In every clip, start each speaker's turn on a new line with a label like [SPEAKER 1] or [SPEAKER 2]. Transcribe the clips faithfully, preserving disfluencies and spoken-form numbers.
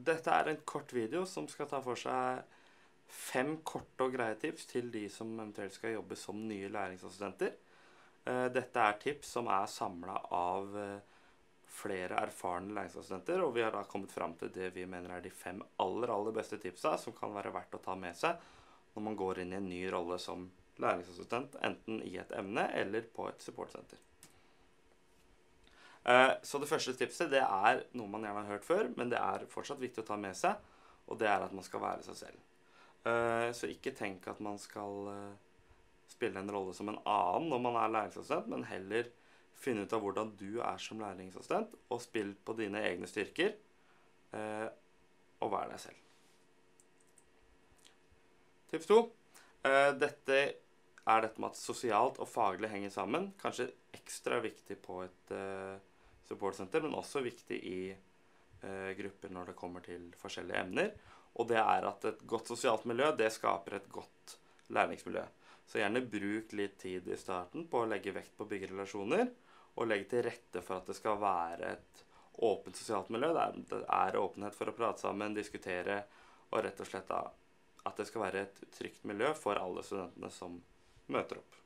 [SPEAKER 1] dette er en kort video som skal ta for seg fem korte og greie tips til de som eventuelt skal jobbe som nye læringsassistenter. Uh, dette er tips som er samlet av uh, flere erfarne læringsassistenter, og vi har da kommet frem til det vi mener er de fem aller, aller beste tipsa som kan være verdt å ta med seg når man går inn i en ny rolle som læringsassistent, enten i et emne eller på et supportsenter. Uh, så det første tipset, det er noe man gjerne har hørt før, men det er fortsatt viktig å ta med seg, og det er at man skal være seg selv. Uh, så ikke tenk at man skal uh, spille en rolle som en annen når man er læringsassistent, men heller finne ut av hvordan du er som læringsassistent, og spill på dine egne styrker, uh, og vær deg selv. Tips to. Uh, dette er dette med at sosialt og faglig henger sammen. Kanskje ekstra viktig på et uh, supportsenter, men også viktig i uh, grupper når det kommer til forskjellige emner. Og det er at et godt sosialt miljø, det skaper et godt læringsmiljø. Så gjerne bruk litt tid i starten på å legge vekt på å bygge relasjoner, og legge til rette for at det skal være et åpent sosialt miljø. Det er, det er åpenhet for å prate sammen, diskutere, og rett og slett da, at det skal være et trygt miljø for alle studentene som møter opp.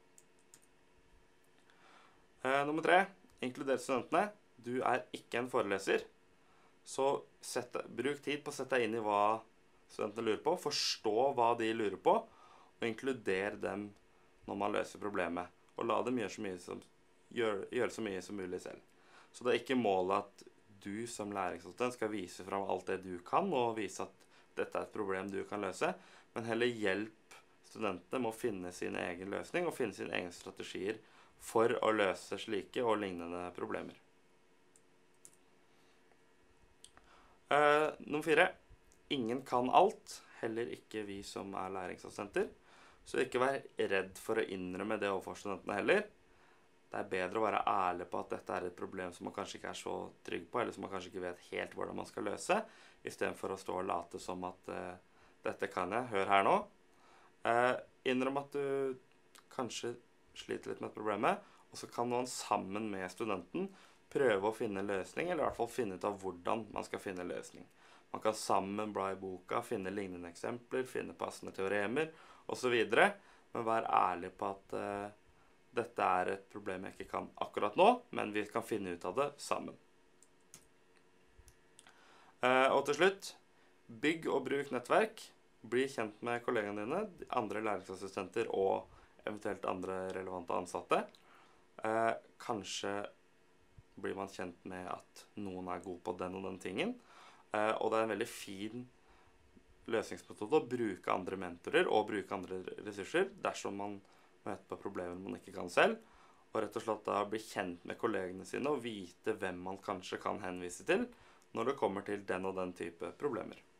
[SPEAKER 1] Eh, nummer tre, inkluder studentene. Du er ikke en foreleser, så sett, bruk tid på å sette deg inn i hva studentene lurer på, forstå hva de lurer på, og inkluder dem når man løser problemet, og la dem gjøre så mye som, gjøre, gjøre så mye som mulig selv. Så det er ikke målet at du som læringsassistent skal vise fram alt det du kan, og vise at dette er et problem du kan løse, men heller hjelp studentene med å finne sin egen løsning og finne sine egne strategier for å løse slike og lignende problemer. Uh, nummer fire. Ingen kan alt, heller ikke vi som er læringsassistenter. Så ikke vær redd for å innrømme det overfor studentene heller. Det er bedre å være ærlig på at dette er et problem som man kanskje ikke er så trygg på, eller som man kanskje ikke vet helt hvordan man skal løse, i stedet for å stå og late som at uh, dette kan jeg, hør her nå. Uh, innrøm at du kanskje sliter litt med problemet, og så kan man sammen med studenten prøve å finne en løsning, eller i hvert fall finne ut av hvordan man skal finne en løsning. Man kan sammen bla i boka, finne lignende eksempler, finne passende teoremer, og så videre, men vær ærlig på at uh, dette er et problem jeg ikke kan akkurat nå, men vi kan finne ut av det sammen. Uh, og til slutt, bygg og bruk nettverk. Bli kjent med kollegene dine, andre læringsassistenter og eventuelt andre relevante ansatte. Eh, kanskje blir man kjent med at noen er god på den og den tingen. Eh, og det er en veldig fin løsningsmetode å bruke andre mentorer og bruke andre ressurser dersom man møter på problemer man ikke kan selv. Og rett og slett da bli kjent med kollegene sine og vite hvem man kanskje kan henvise til når det kommer til den og den type problemer.